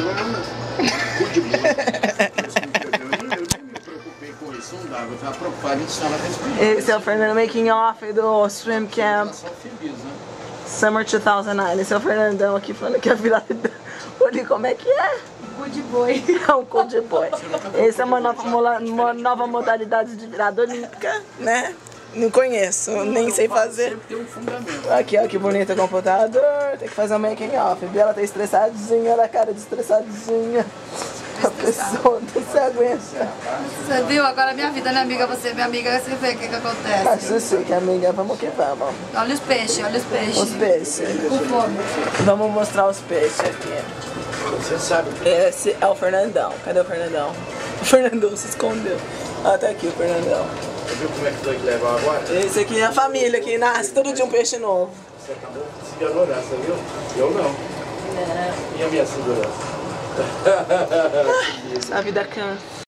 de boa. Eu nem me preocupei com isso, não dava. Eu estava preocupado em ensinar ela a respirar. Esse é o Fernando making off do Swim Camp Só feliz, né? Summer 2009. Esse é o Fernandão aqui falando que a virada. Olha como é que é. Cu de boi. É um cu de boi. Essa é uma nova modalidade de virada olímpica, né? Não conheço, nem sei fazer. Sempre tem um fundamento. Aqui, ó, que bonito o computador. Tem que fazer um making off. Ela tá estressadinha, olha a cara de estressadinha. A pessoa não se aguenta. Você viu? Agora é minha vida, né, amiga? Você é minha amiga, você vê o que acontece. Acho sim, que amiga, vamos que vamos. Olha os peixes, olha os peixes. Os peixes. Com fome. Vamos mostrar os peixes aqui. Você sabe. Esse é o Fernandão. Cadê o Fernandão? O Fernandão se escondeu. Ah, tá aqui o Fernandão. Você viu como é que foi que levou agora? Esse aqui é a família que nasce todo dia um peixe novo. Você acabou de se ignorar, você viu? Eu não. E a minha segurança? A vida cansa.